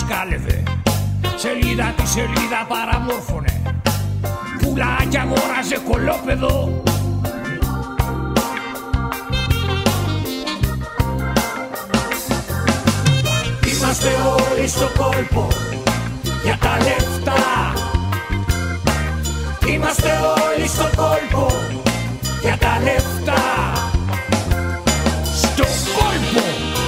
σκάλευε, σελίδα τη σελίδα παραμόρφωνε, πουλάκια αγόραζε κολόπεδο. Είμαστε όλοι στο κόλπο για τα λεφτά. Είμαστε όλοι στο κόλπο για τα λεφτά. Στο κόλπο.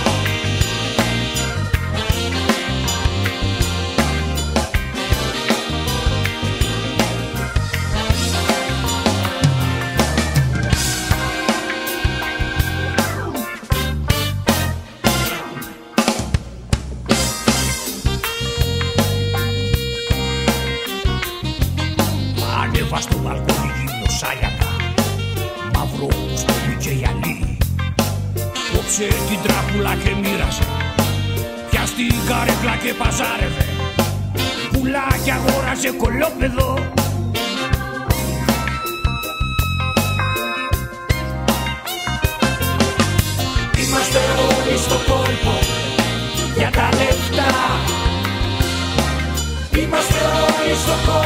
Ανέβα στο μπαλκόνι γύρω σάλιακα, μαύρο που μπήκε η αλή. Κόψε την τράπουλα και μοίρασε, πιάσ' την καρέκλα και παζάρευε, πουλάκια αγόραζε κολόπεδο. Είμαστε όλοι στο κόλπο για τα λεφτά. Είμαστε όλοι στο κόλπο